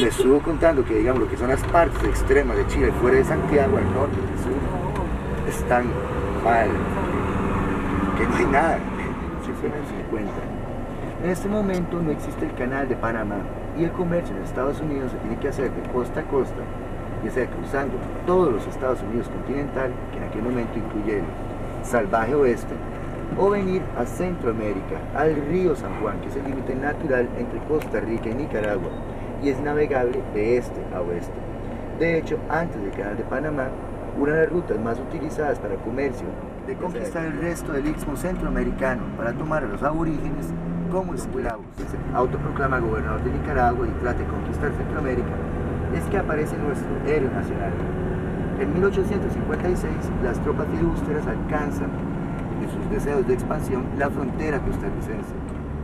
le estuvo contando que, digamos, lo que son las partes extremas de Chile, fuera de Santiago, al norte, al sur, están mal, que no hay nada, simplemente se encuentra. En este momento no existe el canal de Panamá y el comercio en Estados Unidos se tiene que hacer de costa a costa, ya sea cruzando todos los Estados Unidos continental, que en aquel momento incluye el salvaje oeste, o venir a Centroamérica, al río San Juan, que es el límite natural entre Costa Rica y Nicaragua, y es navegable de este a oeste. De hecho, antes del canal de Panamá, una de las rutas más utilizadas para comercio de conquistar el resto del istmo centroamericano para tomar a los aborígenes como esclavos. Se autoproclama gobernador de Nicaragua y trata de conquistar Centroamérica, es que aparece nuestro héroe nacional. En 1856, las tropas filibústeras alcanzan, en sus deseos de expansión, la frontera costarricense.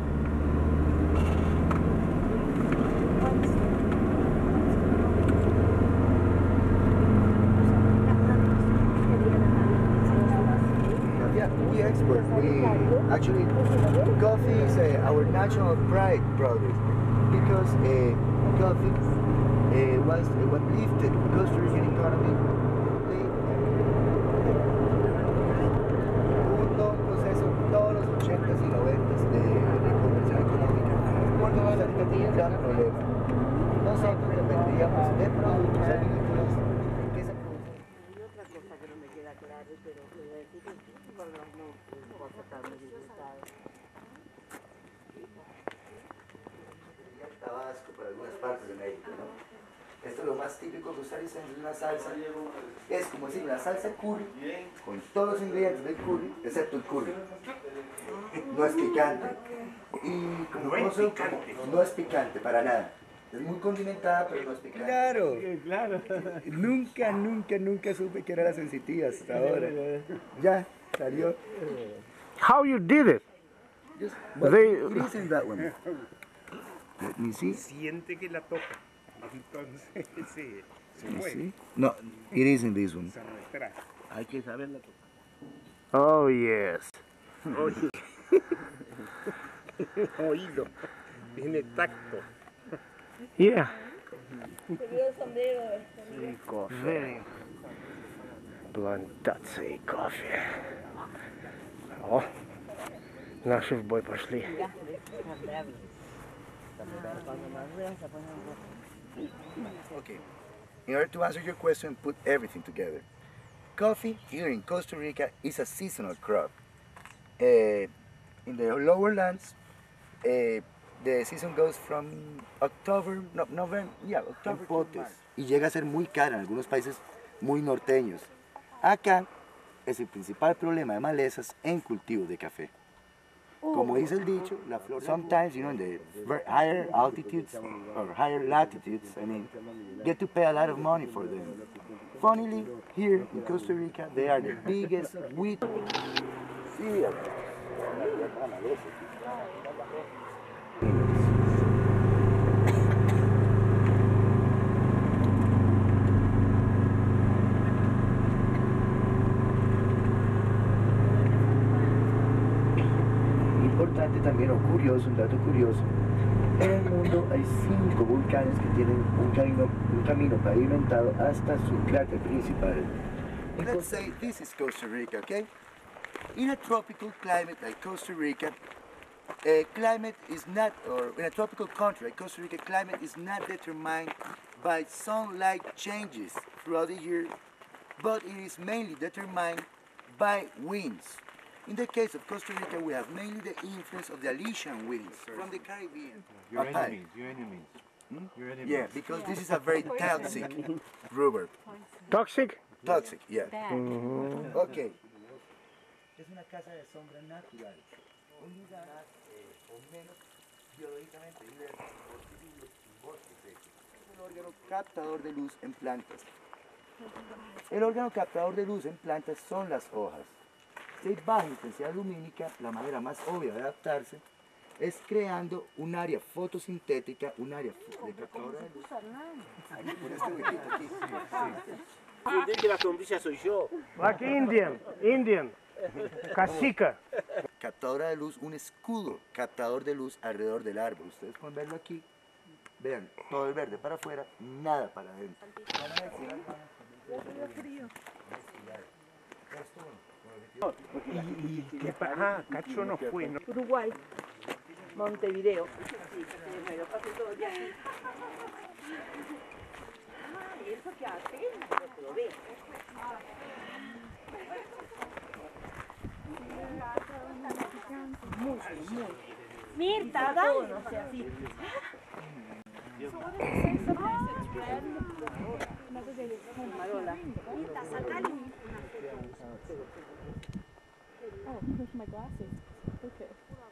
We export. Actually, coffee is our national pride product because coffee was what lifted Costa Rican economy. Hubo todo un proceso, todos los 80s y 90s de conversión económica. Cuando Costa Rica tiene un gran problema. Nosotros dependíamos de productos agrícolas que se producen. Y otra cosa que no me queda claro, pero que voy a decir que no va a sacar mi resultado. Sería el tabasco para algunas partes de México, ¿no? Esto es lo más típico costarricense, es una salsa, es como decir una salsa curry, con todos los ingredientes del curry, excepto el curry. No es picante. Y como no es picante para nada. Es muy condimentada, pero no es picante. Claro, claro. Nunca supe que era la sensitiva hasta ahora. Ya, salió. How you did it? Just, They- it isn't that one. Let me see. Siente que la toca. Entonces se mueve. See? No, it isn't this one. Se retrae. Hay que saberla tocar. Oh yes. Oído. Tiene tacto. Yeah. Sería el sombrero Sí, coffee. Плантации кофе. О, наши в бой пошли. Okay. In order to answer your question, put everything together. Coffee here in Costa Rica is a seasonal crop. In the lower lands, the season goes from October, no, November, yeah, October to March. Y llega a ser muy cara en algunos países muy norteños. Acá es el principal problema de malezas en cultivos de café. Como dice el dicho, la flor. Sometimes, you know, in the higher altitudes or higher latitudes, I mean, get to pay a lot of money for them. Funnily, here in Costa Rica, they are the biggest wheat. Sí, importante también, o curioso, un dato curioso, en el mundo hay 5 volcanes que tienen un camino pavimentado hasta su cráter principal. Let's say this is Costa Rica, okay? In a tropical climate like Costa Rica, climate is not, or in a tropical country like Costa Rica, climate is not determined by sunlight changes throughout the year, but it is mainly determined by winds. In the case of Costa Rica, we have mainly the influence of the Aleutian winds from the Caribbean. Your Okay. enemies, your enemies. Your enemies. Yeah, because this is a very toxic rubber. Toxic? Toxic, yeah. Okay. Es una casa de sombra natural, un lugar o menos biológicamente diverso, bosques secos. Es el órgano captador de luz en plantas. El órgano captador de luz en plantas son las hojas. Si hay baja intensidad lumínica, la manera más obvia de adaptarse es creando un área fotosintética, un área de captadora de luz. Ahí, por este huequito aquí. Entender que la sombrilla soy yo. Like Indian. Cacica. Captadora de luz, un escudo captador de luz alrededor del árbol. Ustedes pueden verlo aquí. Vean, todo el verde para afuera, nada para adentro. Cacho no fue, ¿no? Uruguay, Montevideo. Sí, me lo pasé todo el día. Ay, ¿eso qué hace? Lo ve. Mirta, dale. No sé, así. Marola. Mirta, sacale una Oh, where's my glasses? Okay.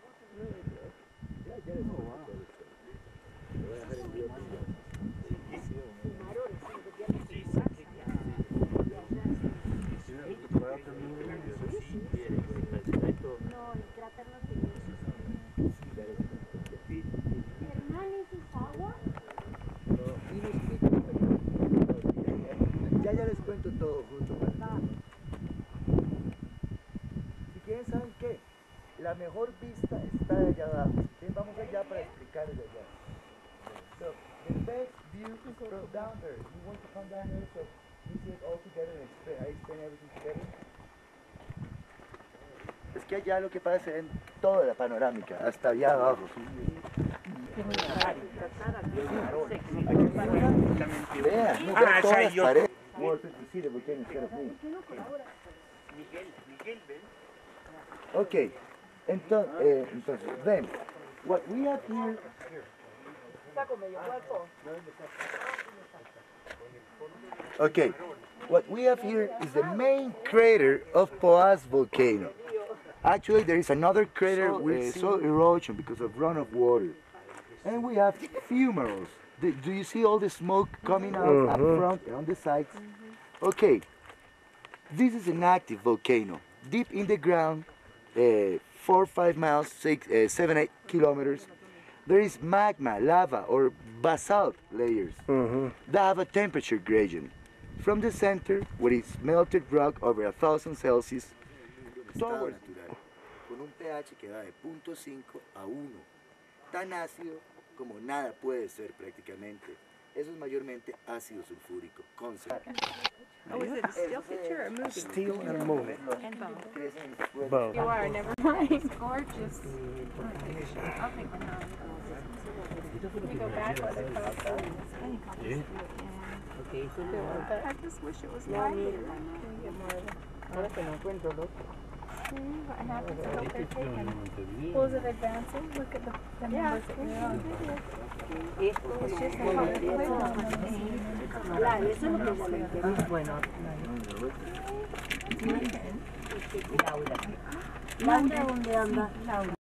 No, el cráter no tiene. Hernán, ¿eso es agua? Ya les cuento todo junto. Si quieren, ¿saben qué? La mejor vista está de allá abajo. ¿Sí? Vamos allá para explicarles allá. So, the best view is from down there. You want to come down there so you see it all together and I explain everything together? Es que allá lo que pasa es que ven toda la panorámica, hasta allá abajo. Vean, no vean Ah, todas esa las yo. paredes. More to see the volcano instead of me. Okay, entonces, ven, what we have here. Okay, what we have here is the main crater of Poás volcano. Actually, there is another crater with soil erosion because of runoff water. And we have fumaroles. Do you see all the smoke coming out up front and on the sides? Okay, this is an active volcano, deep in the ground, 4 or 5 miles, 7, 8 kilometers. There is magma, lava, or basalt layers that have a temperature gradient. From the center, where it's melted rock over 1000 Celsius, towards natural, con un pH que va de 0.5 a 1, tan ácido como nada puede ser prácticamente. Eso es mayormente ácido sulfúrico, concentrado. Oh, is it a still picture or moving? Still and moving. And bone. Both. You are, never mind. It's gorgeous. I'll take one home. You go back with it. I just wish it was light here. Can we get more of it? Ahora que no encuentro los. See what happens if they're taken. Well, is it advancing? Look at the numbers that you're on. Esto It's just a bueno, hard eso click on es claro, eso es lo que se le interesa. Bueno, Laura. Laura, ¿dónde anda? Laura.